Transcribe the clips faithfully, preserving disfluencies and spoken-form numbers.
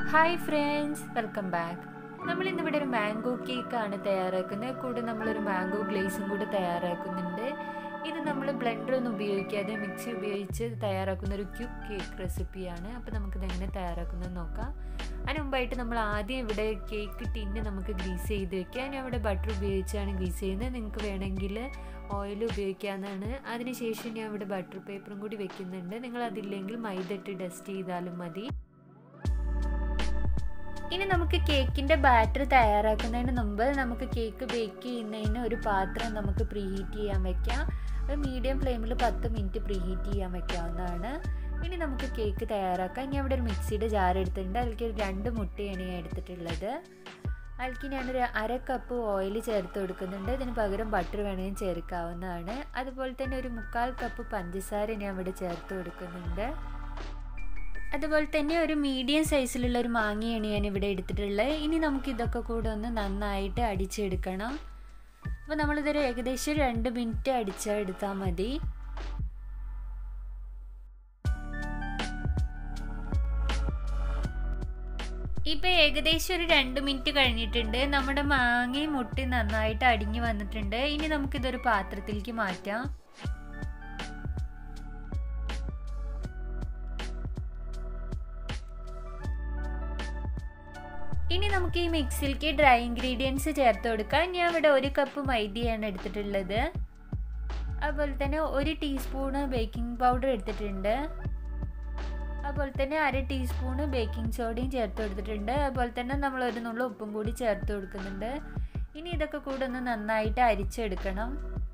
Hi friends, welcome back. നമ്മൾ ഇന്നിവിടെ ഒരു മാംഗോ കേക്കാണ് തയ്യാറാക്കുന്നത്. കൂടെ നമ്മളൊരു മാംഗോ ഗ്ലേസും കൂടെ തയ്യാറാക്കുന്നുണ്ട്. ഇത് നമ്മൾ ബ്ലെൻഡറൊന്നും ഉപയോഗിക്കാതെ മിക്സി ഉപയോഗിച്ച് തയ്യാറാക്കുന്ന ഒരു ക്യൂക്ക് കേക്ക് റെസിപ്പിയാണ്. അപ്പോൾ നമുക്കിത് എങ്ങനെ തയ്യാറാക്കുന്നത് നോക്കാം. അതിന് മുമ്പായിട്ട് നമ്മൾ ആദ്യം ഇവിടെ കേക്ക് ടിന്ന് നമുക്ക് ഗ്രീസ് ചെയ്ത് വെക്കാം. ഞാൻ ഇവിടെ ബട്ടർ ഉപയോഗിച്ചാണ് ഗ്രീസ് ചെയ്യുന്നത്. നിങ്ങൾക്ക് വേണമെങ്കിൽ ഓയിൽ ഉപയോഗിക്കാവുന്നതാണ്. അതിനുശേഷം ഞാൻ ഇവിടെ ബട്ടർ പേപ്പറും കൂടി വെക്കുന്നുണ്ട്. നിങ്ങൾ അതില്ലെങ്കിൽ മൈദ ഇട്ട് ഡസ്റ്റ് ചെയ്താലും മതി. ഇനി നമുക്ക് കേക്കിൻ്റെ ബാറ്റർ തയ്യാറാക്കുന്നതിന് മുമ്പ് നമുക്ക് കേക്ക് ബേക്ക് ചെയ്യുന്നതിന് ഒരു പാത്രം നമുക്ക് പ്രീ ഹീറ്റ് ചെയ്യാൻ വെക്കാം. ഒരു മീഡിയം ഫ്ലെയിമിൽ പത്ത് മിനിറ്റ് പ്രീ ഹീറ്റ് ചെയ്യാൻ വെക്കാവുന്നതാണ്. ഇനി നമുക്ക് കേക്ക് തയ്യാറാക്കാം. ഞാൻ ഇവിടെ ഒരു മിക്സിയുടെ ജാർ എടുത്തിട്ടുണ്ട്. അതിലേക്ക് രണ്ട് മുട്ടയാണ് ഞാൻ എടുത്തിട്ടുള്ളത്. അതിലേക്ക് ഞാനൊരു അര കപ്പ് ഓയിൽ ചേർത്ത് കൊടുക്കുന്നുണ്ട്. ഇതിന് പകരം ബട്ടർ വേണമെങ്കിൽ ചേർക്കാവുന്നതാണ്. അതുപോലെ തന്നെ ഒരു മുക്കാൽ കപ്പ് പഞ്ചസാര ഞാൻ ഇവിടെ ചേർത്ത് കൊടുക്കുന്നുണ്ട്. അതുപോലെ തന്നെ ഒരു മീഡിയം സൈസിലുള്ള ഒരു മാങ്ങയാണ് ഞാൻ ഇവിടെ എടുത്തിട്ടുള്ളത്. ഇനി നമുക്ക് ഇതൊക്കെ കൂടെ ഒന്ന് നന്നായിട്ട് അടിച്ചെടുക്കണം. അപ്പോൾ നമ്മളിതൊരു ഏകദേശം രണ്ട് മിനിറ്റ് അടിച്ചെടുത്താൽ മതി. ഇപ്പോൾ ഏകദേശം ഒരു രണ്ട് മിനിറ്റ് കഴിഞ്ഞിട്ടുണ്ട്. നമ്മുടെ മാങ്ങയും മുട്ടയും നന്നായിട്ട് അടിഞ്ഞു വന്നിട്ടുണ്ട്. ഇനി നമുക്കിതൊരു പാത്രത്തിലേക്ക് മാറ്റാം. ഇനി നമുക്ക് ഈ മിക്സിലേക്ക് ഡ്രൈ ഇൻഗ്രീഡിയൻസ് ചേർത്ത് കൊടുക്കാം. ഞാൻ ഇവിടെ ഒരു കപ്പ് മൈദയാണ് എടുത്തിട്ടുള്ളത്. അതുപോലെ തന്നെ ഒരു ടീസ്പൂണ് ബേക്കിംഗ് പൗഡർ എടുത്തിട്ടുണ്ട്. അതുപോലെ തന്നെ അര ടീസ്പൂണ് ബേക്കിംഗ് സോഡയും ചേർത്ത് കൊടുത്തിട്ടുണ്ട്. അതുപോലെ തന്നെ നമ്മൾ ഒരു നുള്ള ഉപ്പും കൂടി ചേർത്ത് കൊടുക്കുന്നുണ്ട്. ഇനി ഇതൊക്കെ കൂടെ ഒന്ന് നന്നായിട്ട് അരിച്ചെടുക്കണം.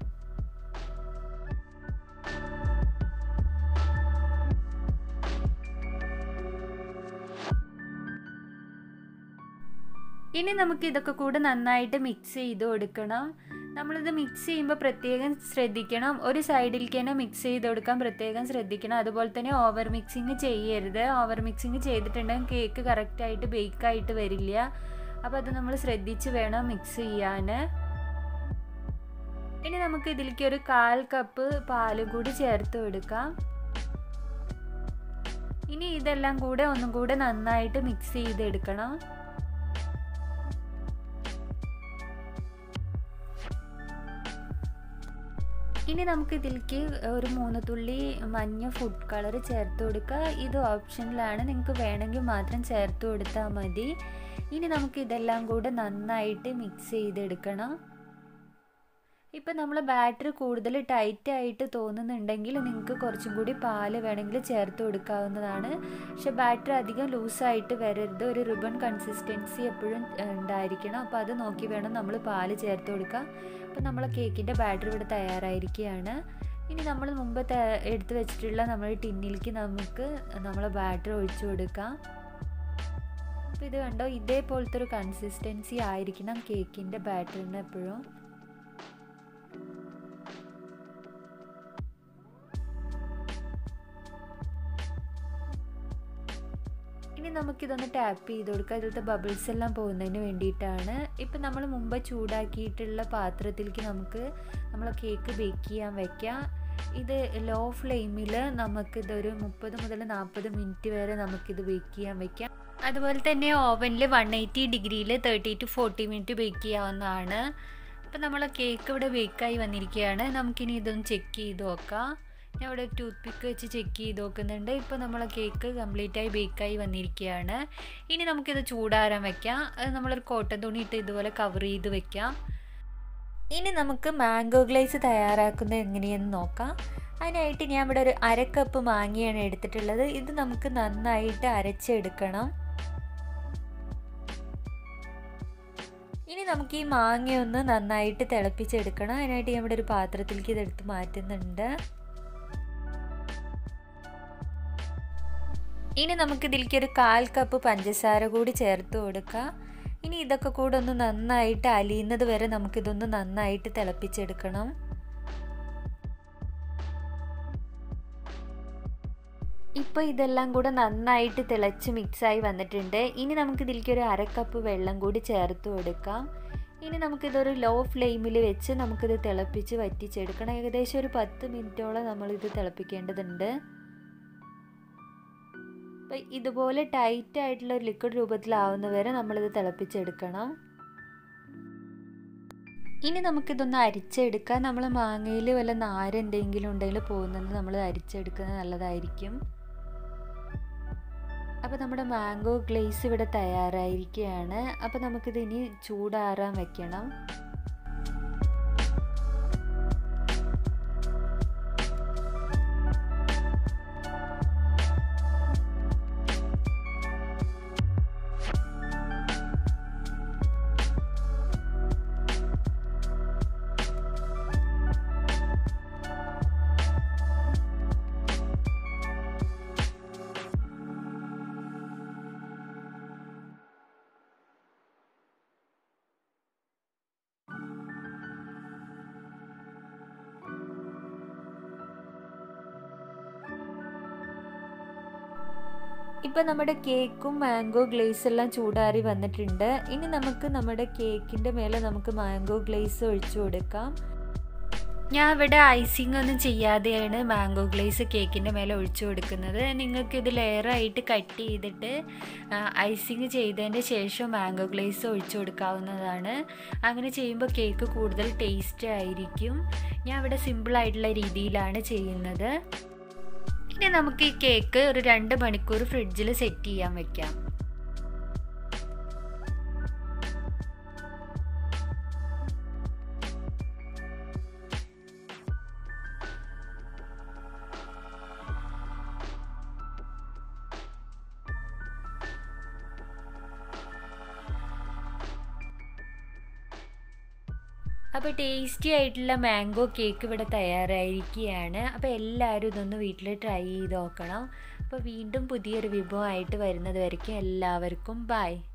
ഇനി നമുക്ക് ഇതൊക്കെ കൂടെ നന്നായിട്ട് മിക്സ് ചെയ്ത് കൊടുക്കണം. നമ്മളിത് മിക്സ് ചെയ്യുമ്പോൾ പ്രത്യേകം ശ്രദ്ധിക്കണം. ഒരു സൈഡിലേക്ക് തന്നെ മിക്സ് ചെയ്ത് കൊടുക്കാൻ പ്രത്യേകം ശ്രദ്ധിക്കണം. അതുപോലെ തന്നെ ഓവർ മിക്സിങ് ചെയ്യരുത്. ഓവർ മിക്സിങ് ചെയ്തിട്ടുണ്ടെങ്കിൽ കേക്ക് കറക്റ്റായിട്ട് ബേക്കായിട്ട് വരില്ല. അപ്പോൾ അത് നമ്മൾ ശ്രദ്ധിച്ച് വേണം മിക്സ് ചെയ്യാൻ. ഇനി നമുക്ക് ഇതിലേക്ക് ഒരു കാൽ കപ്പ് പാലും കൂടി ചേർത്ത് കൊടുക്കാം. ഇനി ഇതെല്ലാം കൂടെ ഒന്നും കൂടെ നന്നായിട്ട് മിക്സ് ചെയ്തെടുക്കണം. ഇനി നമുക്ക് ഇതിലേക്ക് ഒരു മൂന്ന് തുള്ളി മഞ്ഞ ഫുഡ് കളർ ചേർത്ത് കൊടുക്കുക. ഇത് ഓപ്ഷനിലാണ്, നിങ്ങൾക്ക് വേണമെങ്കിൽ മാത്രം ചേർത്ത് കൊടുത്താൽ മതി. ഇനി നമുക്ക് ഇതെല്ലാം കൂടെ നന്നായിട്ട് മിക്സ് ചെയ്തെടുക്കണം. ഇപ്പം നമ്മൾ ബാറ്ററി കൂടുതൽ ടൈറ്റായിട്ട് തോന്നുന്നുണ്ടെങ്കിൽ നിങ്ങൾക്ക് കുറച്ചും കൂടി പാല് വേണമെങ്കിൽ ചേർത്ത് കൊടുക്കാവുന്നതാണ്. പക്ഷെ ബാറ്ററി അധികം ലൂസായിട്ട് വരരുത്. ഒരു റിബൺ കൺസിസ്റ്റൻസി എപ്പോഴും ഉണ്ടായിരിക്കണം. അപ്പോൾ അത് നോക്കി വേണം നമ്മൾ പാല് ചേർത്ത് കൊടുക്കുക. അപ്പോൾ നമ്മളെ കേക്കിൻ്റെ ബാറ്ററി ഇവിടെ തയ്യാറായിരിക്കുകയാണ്. ഇനി നമ്മൾ മുമ്പ് എടുത്ത് വെച്ചിട്ടുള്ള നമ്മുടെ ടിന്നിലേക്ക് നമുക്ക് നമ്മളെ ബാറ്ററി ഒഴിച്ചു കൊടുക്കാം. അപ്പോൾ ഇത് കണ്ടോ, ഇതേപോലത്തെ ഒരു കൺസിസ്റ്റൻസി ആയിരിക്കണം കേക്കിൻ്റെ ബാറ്ററിന് എപ്പോഴും. ഇനി നമുക്കിതൊന്ന് ടാപ്പ് ചെയ്ത് കൊടുക്കുക. ഇതിലത്തെ ബബിൾസ് എല്ലാം പോകുന്നതിന് വേണ്ടിയിട്ടാണ്. ഇപ്പം നമ്മൾ മുമ്പ് ചൂടാക്കിയിട്ടുള്ള പാത്രത്തിലേക്ക് നമുക്ക് നമ്മളെ കേക്ക് ബേക്ക് ചെയ്യാൻ വയ്ക്കാം. ഇത് ലോ ഫ്ലെയിമിൽ നമുക്കിതൊരു മുപ്പത് മുതൽ നാൽപ്പത് മിനിറ്റ് വരെ നമുക്കിത് ബേക്ക് ചെയ്യാൻ വയ്ക്കാം. അതുപോലെ തന്നെ ഓവനിൽ വൺ എയ്റ്റി ഡിഗ്രിയിൽ thirty to forty minute bake ചെയ്യാവുന്നതാണ്. അപ്പം നമ്മളെ കേക്ക് ഇവിടെ ബേക്കായി വന്നിരിക്കുകയാണ്. നമുക്കിനി ഇതൊന്ന് ചെക്ക് ചെയ്ത് നോക്കാം. ഞാൻ ഇവിടെ ടൂത്ത് പിക്ക് വെച്ച് ചെക്ക് ചെയ്ത് നോക്കുന്നുണ്ട്. ഇപ്പോൾ നമ്മളെ കേക്ക് കംപ്ലീറ്റായി ബേക്കായി വന്നിരിക്കുകയാണ്. ഇനി നമുക്കിത് ചൂടാറാൻ വെക്കാം. അത് നമ്മളൊരു കോട്ടൺ തുണി ഇട്ട് ഇതുപോലെ കവർ ചെയ്ത് വെക്കാം. ഇനി നമുക്ക് മാംഗോ ഗ്ലേസ് തയ്യാറാക്കുന്നത് എങ്ങനെയെന്ന് നോക്കാം. അതിനായിട്ട് ഞാൻ ഇവിടെ ഒരു അര കപ്പ് മാങ്ങയാണ് എടുത്തിട്ടുള്ളത്. ഇത് നമുക്ക് നന്നായിട്ട് അരച്ചെടുക്കണം. ഇനി നമുക്ക് ഈ മാങ്ങയൊന്ന് നന്നായിട്ട് തിളപ്പിച്ചെടുക്കണം. അതിനായിട്ട് ഞാൻ ഇവിടെ ഒരു പാത്രത്തിലേക്ക് ഇതെടുത്ത് മാറ്റുന്നുണ്ട്. ഇനി നമുക്ക് ഇതിലേക്ക് ഒരു കാൽ കപ്പ് പഞ്ചസാര കൂടി ചേർത്ത് കൊടുക്കാം. ഇനി ഇതൊക്കെ കൂടെ ഒന്ന് നന്നായിട്ട് അലിയുന്നത് വരെ നമുക്കിതൊന്ന് നന്നായിട്ട് തിളപ്പിച്ചെടുക്കണം. ഇപ്പോൾ ഇതെല്ലാം കൂടെ നന്നായിട്ട് തിളച്ച് മിക്സായി വന്നിട്ടുണ്ട്. ഇനി നമുക്ക് ഇതിലേക്ക് ഒരു അര കപ്പ് വെള്ളം കൂടി ചേർത്ത് കൊടുക്കാം. ഇനി നമുക്കിതൊരു ലോ ഫ്ലെയിമിൽ വെച്ച് നമുക്കിത് തിളപ്പിച്ച് വറ്റിച്ചെടുക്കണം. ഏകദേശം ഒരു പത്ത് മിനിറ്റോളം നമ്മളിത് തിളപ്പിക്കേണ്ടതുണ്ട്. അപ്പോൾ ഇതുപോലെ ടൈറ്റ് ആയിട്ടുള്ള ഒരു ലിക്വിഡ് രൂപത്തിലാവുന്ന വരെ നമ്മളിത് തിളപ്പിച്ചെടുക്കണം. ഇനി നമുക്കിതൊന്ന് അരിച്ചെടുക്കാം. നമ്മൾ മാങ്ങയിൽ വല്ല നാര് എന്തെങ്കിലും ഉണ്ടെങ്കിൽ പോകുന്നത് നമ്മൾ അരിച്ചെടുക്കുന്നത് നല്ലതായിരിക്കും. അപ്പോൾ നമ്മുടെ മാംഗോ ഗ്ലേസ് ഇവിടെ തയ്യാറായിരിക്കുകയാണ്. അപ്പോൾ നമുക്കിത് ഇനി ചൂടാറാൻ വെക്കണം. ഇപ്പോൾ നമ്മുടെ കേക്കും മാംഗോ ഗ്ലേസ് എല്ലാം ചൂടാറി വന്നിട്ടുണ്ട്. ഇനി നമുക്ക് നമ്മുടെ കേക്കിൻ്റെ മേലെ നമുക്ക് മാംഗോ ഗ്ലേസ് ഒഴിച്ചു കൊടുക്കാം. ഞാൻ ഇവിടെ ഐസിങ് ഒന്നും ചെയ്യാതെയാണ് മാംഗോ ഗ്ലേസ് കേക്കിൻ്റെ മേലെ ഒഴിച്ചു കൊടുക്കുന്നത്. നിങ്ങൾക്ക് ഇത് ലെയറായിട്ട് കട്ട് ചെയ്തിട്ട് ഐസിങ് ചെയ്തതിൻ്റെ ശേഷം മാംഗോ ഗ്ലേസ് ഒഴിച്ചു കൊടുക്കാവുന്നതാണ്. അങ്ങനെ ചെയ്യുമ്പോൾ കേക്ക് കൂടുതൽ ടേസ്റ്റ് ആയിരിക്കും. ഞാൻ ഇവിടെ സിമ്പിളായിട്ടുള്ള രീതിയിലാണ് ചെയ്യുന്നത്. ഇനി നമുക്ക് ഈ കേക്ക് ഒരു രണ്ട് മണിക്കൂർ ഫ്രിഡ്ജിൽ സെറ്റ് ചെയ്യാൻ വെക്കാം. അപ്പോൾ ടേസ്റ്റി ആയിട്ടുള്ള മാംഗോ കേക്ക് ഇവിടെ തയ്യാറായിരിക്കുകയാണ്. അപ്പോൾ എല്ലാവരും ഇതൊന്ന് വീട്ടിൽ ട്രൈ ചെയ്ത് നോക്കണം. അപ്പോൾ വീണ്ടും പുതിയൊരു വിഭവമായിട്ട് വരുന്നത് വരയ്ക്കും എല്ലാവർക്കും ബൈ.